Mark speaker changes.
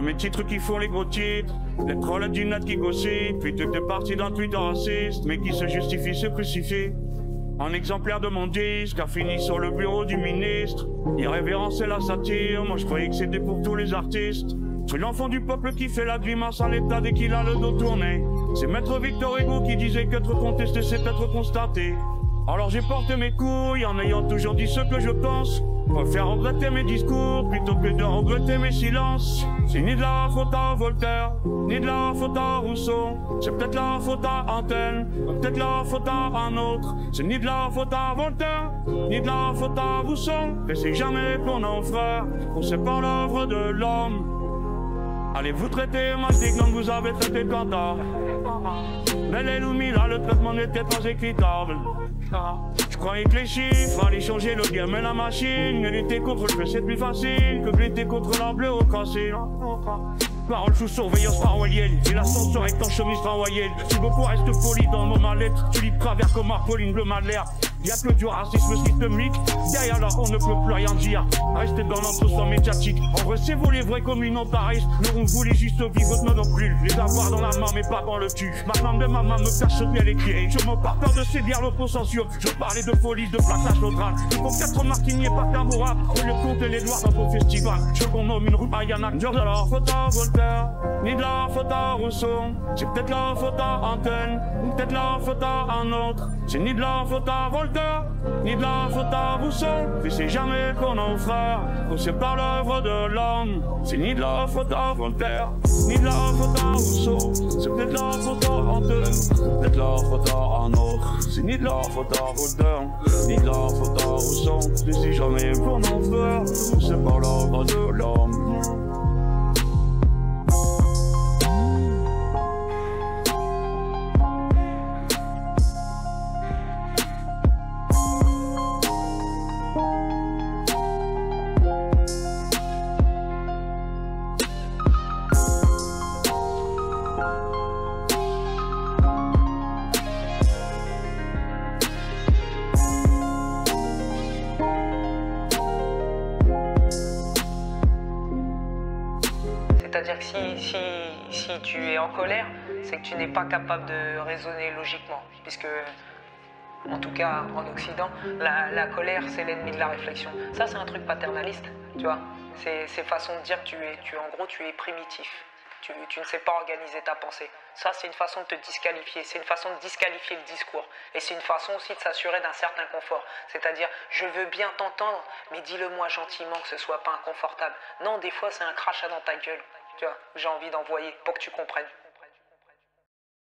Speaker 1: mes titres qui font les gros titres, les trolls du net qui gossipent, puis t'es parti d'un tweet raciste, mais qui se justifie, se crucifie. Un exemplaire de mon disque a fini sur le bureau du ministre. Irrévérence et la satire, moi je croyais que c'était pour tous les artistes. Je suis l'enfant du peuple qui fait la grimace à l'état dès qu'il a le dos tourné. C'est maître Victor Hugo qui disait qu'être contesté c'est être constaté. Alors j'ai porté mes couilles en ayant toujours dit ce que je pense. Préfère regretter mes discours plutôt que de regretter mes silences. C'est ni de la faute à Voltaire, ni de la faute à Rousseau. C'est peut-être la faute à Antenne, peut-être la faute à un autre. C'est ni de la faute à Voltaire, ni de la faute à Rousseau. Et c'est jamais qu'on en frère, qu'on sépare l'œuvre de l'homme. Allez vous traiter mal digne comme vous avez traité Cantar. Mais les Lumila, le traitement n'était pas équitable. Je croyais que les chiffres allaient changer le game et la machine. Mais lutter contre le fait c'est plus facile que de lutter contre la bureaucratie. Parole sous surveillance parolienne et l'ascenseur avec en chemise travaillenne. Si beaucoup restent polis dans nos mal-être, tu lis travers comme Apolline Bleu Madeleine. Y'a que du racisme systémique, derrière là on ne peut plus rien dire. Restez dans l'entre-soi médiatique. En vrai c'est vous les vrais communautaristes. Nous on voulait juste vivre non plus. Les avoir dans la main mais pas dans le cul. Maintenant de ma main me faire sauter les pieds. Je m'en pars peur de séduire le consensus. Je parlais de police, de plaçage lautral. Il faut 4 martiniers pas faire bourrap. Au lieu de compter les noirs dans ton festival. Je qu'on nomme une rue Ayana. Dire de la faute à Voltaire, ni de la faute à Rousseau. C'est peut-être la faute à Antenne, ou peut-être la faute à un autre. C'est ni de la faute à Voltaire, ni de la faute à Rousseau. Mais c'est jamais qu'on en frère, qu'on sépare l'œuvre de l'homme. C'est ni de la faute à Voltaire, ni de la faute à Rousseau. C'est peut-être la faute à Antenne, peut-être la faute à un autre. C'est ni de la faute à Voltaire, ni de la faute à Rousseau. Mais c'est jamais qu'on en frère, qu'on sépare l'œuvre de l'homme.
Speaker 2: C'est-à-dire que si tu es en colère, c'est que tu n'es pas capable de raisonner logiquement. Puisque, en tout cas en Occident, la colère c'est l'ennemi de la réflexion. Ça c'est un truc paternaliste, tu vois. C'est façon de dire que en gros tu es primitif. Tu ne sais pas organiser ta pensée. Ça c'est une façon de te disqualifier, c'est une façon de disqualifier le discours. Et c'est une façon aussi de s'assurer d'un certain confort. C'est-à-dire, je veux bien t'entendre, mais dis-le-moi gentiment que ce soit pas inconfortable. Non, des fois c'est un crachat dans ta gueule. Tu vois, j'ai envie d'envoyer pour que tu comprennes.